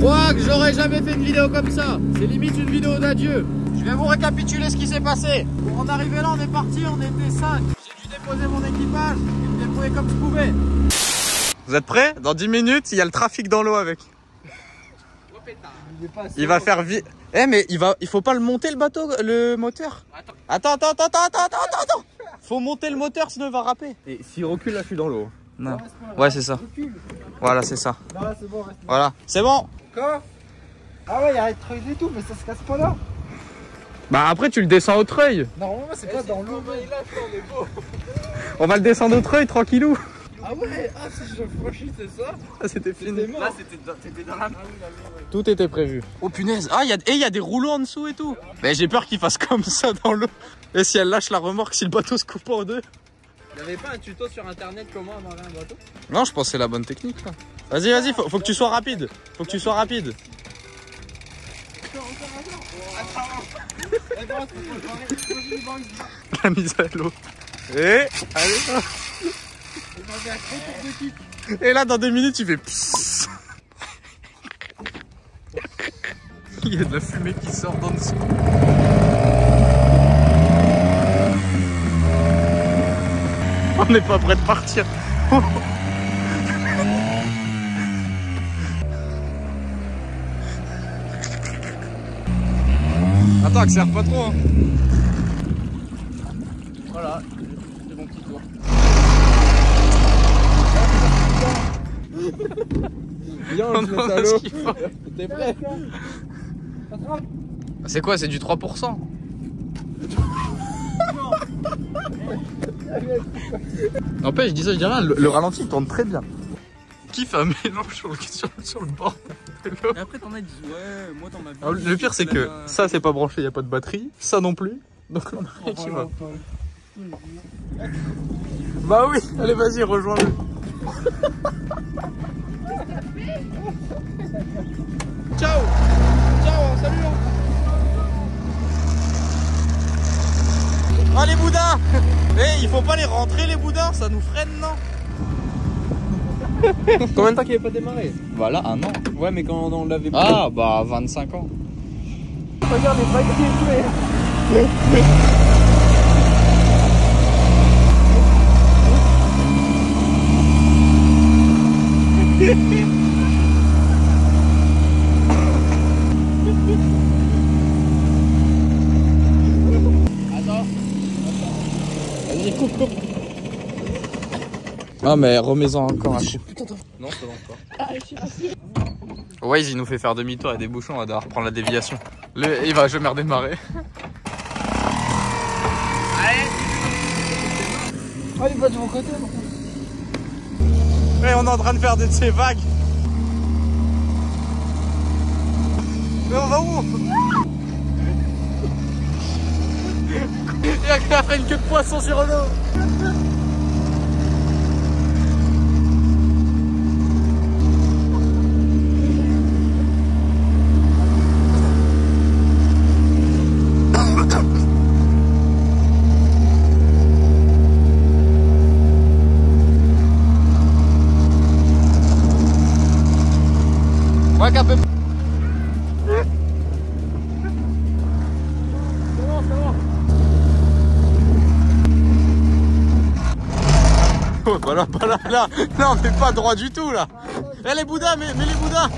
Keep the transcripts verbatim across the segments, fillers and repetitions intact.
Moi que j'aurais jamais fait une vidéo comme ça. C'est limite une vidéo d'adieu. Je vais vous récapituler ce qui s'est passé. Pour en arriver là, on est parti, on était cinq. J'ai dû déposer mon équipage et me débrouiller comme je pouvais. Vous êtes prêts? Dans dix minutes, il y a le trafic dans l'eau avec. Il va faire vite. Eh mais il va, il faut pas le monter le bateau, le moteur. Attends, attends, attends, attends, attends, attends, attends. Faut monter le moteur sinon il va râper. Et s'il recule là, je suis dans l'eau. Non. Ouais, c'est ça. Voilà, c'est ça. Non, là, c'est bon, reste. Voilà, c'est bon. Quoi? Ah ouais, il y a un treuil et tout, mais ça se casse pas là. Bah après tu le descends au treuil. Normalement, c'est pas dans l'eau. On va le descendre au treuil tranquillou. Ah ouais, ah si je franchis, c'est ça. Ah, c'était fini. Là, c'était dans, dans la... Tout était prévu. Oh punaise. Ah, il y a, y a des rouleaux en dessous et tout. Mais j'ai peur qu'il fasse comme ça dans l'eau. Et si elle lâche la remorque, si le bateau se coupe en deux. Il y avait pas un tuto sur internet comment amarrer un bateau? Non, je pense que c'est la bonne technique là. Vas-y, vas-y, faut, faut que tu sois rapide. Faut que tu sois rapide. La mise à l'eau. Et allez. Et là, dans deux minutes, tu fais psss. Il y a de la fumée qui sort d'en dessous. On n'est pas prêt de partir. Attends, accélère pas trop. Hein. Voilà, c'est mon petit tour. Viens, on se met à l'eau. T'es prêt? C'est quoi? C'est du trois pour cent. N'empêche, je dis ça, je dis rien, le, le ralenti il tourne très bien. Qui fait un mélange sur le, sur, sur le bord de l'eau? Et après t'en as dit, ouais, moi dans ma vie. Alors, le pire c'est que la... ça c'est pas branché, il n'y a pas de batterie, ça non plus. Donc on a rien qui va. Bah oui, allez vas-y, rejoins-le. Ciao. Ciao, salut. Ah les boudins. Eh, il faut pas les rentrer les boudins, ça nous freine non? Combien de temps qu'il n'avait pas démarré? Bah là, un an. Ouais, mais quand on l'avait... Ah bah vingt-cinq ans. Regarde les bagues Attends. Vas-y, coupe, coupe. Ah mais remets-en encore un coup. Putain, attends. Non, ça va encore. Waze il nous fait faire demi-tour, il y a des bouchons, on va devoir reprendre la déviation. Le, il va jamais redémarrer. Allez. Ah, il va de mon côté. Mais on est en train de faire de ces vagues. Mais on va où? Il y a qu'à faire une queue de poisson sur l'eau. Ouais, qu'un peu. Oh, bah là, bah là, là, là, on n'est pas droit du tout, là. Eh, les boudins, mais, mais les boudins.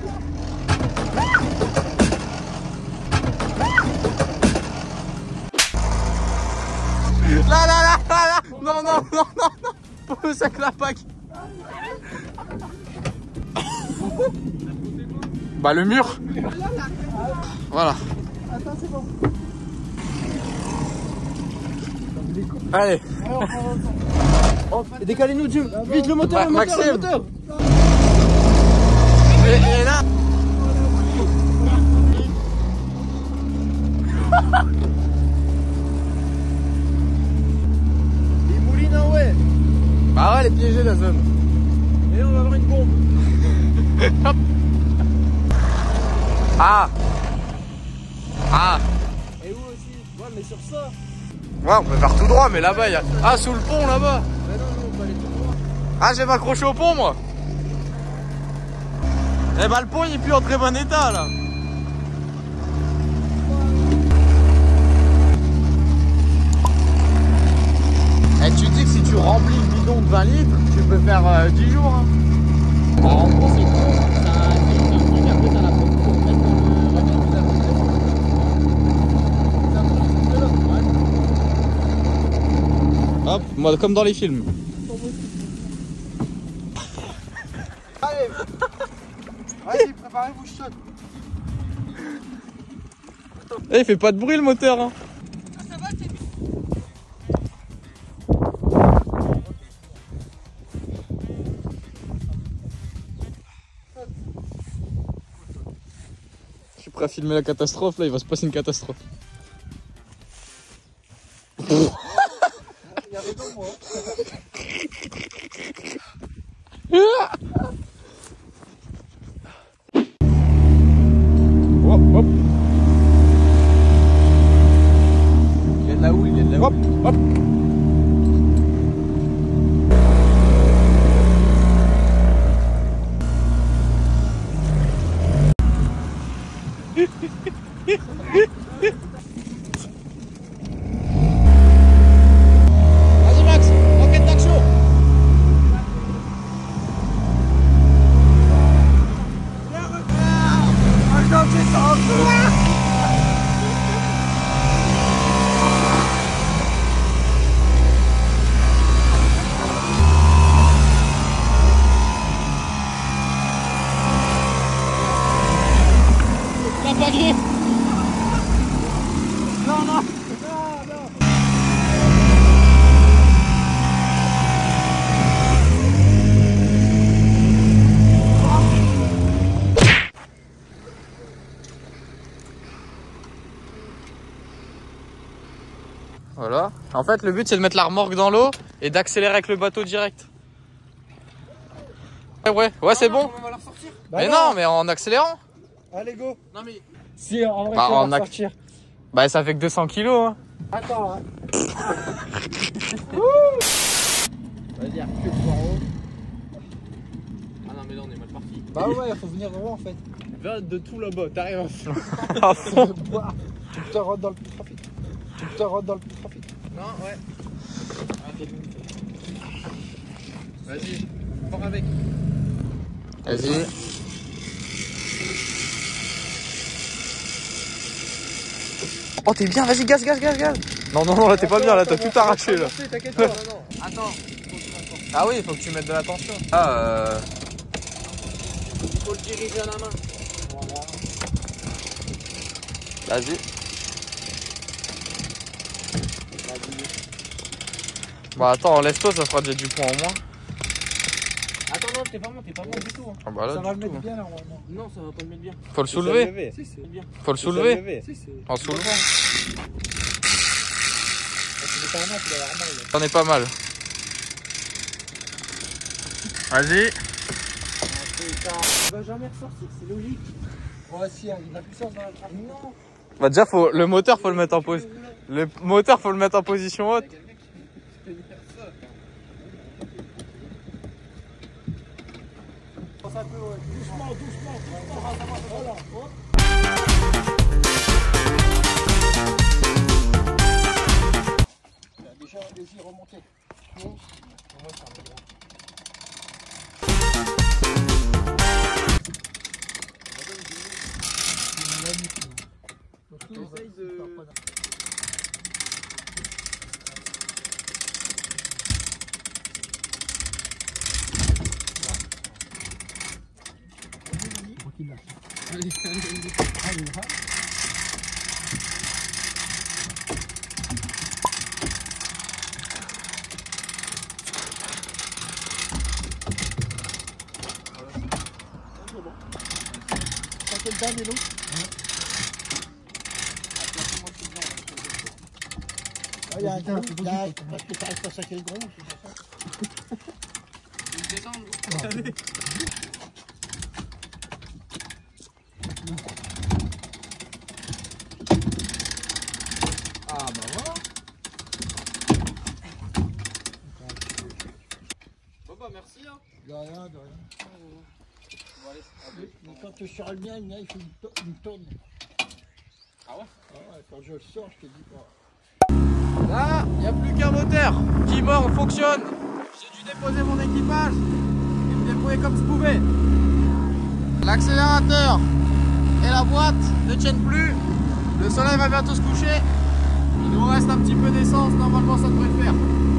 Là, là, là, là, là. Non, non, non, non, non. Pour le sac la pack. Bah, le mur. Voilà. Attends, c'est bon. Allez. Oh, décalez-nous, Dieu. Vite, le moteur, le moteur, le moteur. Et, et là. Il mouline en ouais. Bah ouais, elle est piégée la zone. Et là, on va avoir une bombe. Hop. Ah. Ah. Et où aussi? Ouais, mais sur ça. Ouais, on peut faire tout droit, mais là-bas, il y a... Ah, sous le pont, là-bas. Mais non, non, on peut aller tout droit. Ah, j'ai m'accroché au pont, moi. Eh bah le pont il est plus en très bon état là. Eh tu dis que si tu remplis le bidon de vingt litres, tu peux faire euh, dix jours hein. Bah, en gros c'est gros, ça fait un truc, après t'as la pompe pour mettre dans le rayon de la pompe. Hop, moi comme dans les films. Allez, allez, préparez-vous, je saute. Eh il fait pas de bruit le moteur hein. Ça va, t'es bien. Je suis prêt à filmer la catastrophe là, il va se passer une catastrophe. Il y avait deux mois. Hop, hop. Il y a de la houle, il y a de la Hop, hop. Vas-y Max, roquette d'action. La baguette. Non, non. Voilà. En fait, le but c'est de mettre la remorque dans l'eau et d'accélérer avec le bateau direct. Ouais, ouais, ouais, c'est bon. On va la ressortir. Mais non, mais en accélérant. Allez, go. Non, mais. Si, en vrai, Bah, on en va ac- sortir. Bah, ça fait que deux cents kilos. Hein. Attends, hein. Vas-y, recule par en haut. Ah non, mais là on est mal parti. Bah ouais, faut venir en haut en fait. Va de tout là-bas, t'arrives à fond. À fond. Tu te rentres dans le trafic. Tu te rentres dans le trafic. Non, ouais. Vas-y, pars avec. Vas-y. Oh, t'es bien, vas-y, gaz, gaz, gaz, gaz. Non, non, non, là, t'es pas bien, là, t'as tout arraché, là. T'inquiète pas. Non, non, attends. Ah oui, il faut que tu mettes de l'attention. Ah, euh... Il faut le diriger à la main. Voilà. Vas-y. Bah, attends, laisse-toi, ça fera déjà du point en moins. Attends, non, t'es pas bon, t'es pas bon du tout. Hein. Ah bah là, Ça va du le tout. mettre bien normalement. Non, ça va pas le mettre bien. Faut le soulever. Si, c'est bien. Faut le soulever. Si, c'est. En soulevant. C'est pas un match, il a l'air mal. là. T'en es pas mal. Vas-y. Il va jamais ressortir, c'est logique. Ouais, si, hein, il a puissance dans la trafic. Non. Bah, déjà, faut... le moteur, faut le mettre en position. Le moteur, faut le mettre en position haute. Ça peut, ouais. Doucement, doucement, doucement. Voilà. Hop. Déjà, allez-y, remontez. Bon. Essaye de... Allez, allez, allez. T'as le dernier l'eau. Il y a un gros, il y a parce que ça reste pas ça qui est gros, c'est pour ça. Faut descendre. Allez. Ah bah voilà. Bon bah merci hein. De rien, de rien. Mais quand tu sors le mien, le mien il fait une, to une tonne. Ah ouais? Ah ouais, quand je le sors, je te dis pas. Là, il n'y a plus qu'un moteur qui mord, fonctionne. J'ai dû déposer mon équipage et me débrouiller comme je pouvais. L'accélérateur et la boîte ne tiennent plus. Le soleil va bientôt se coucher. Il nous reste un petit peu d'essence, normalement ça devrait le faire.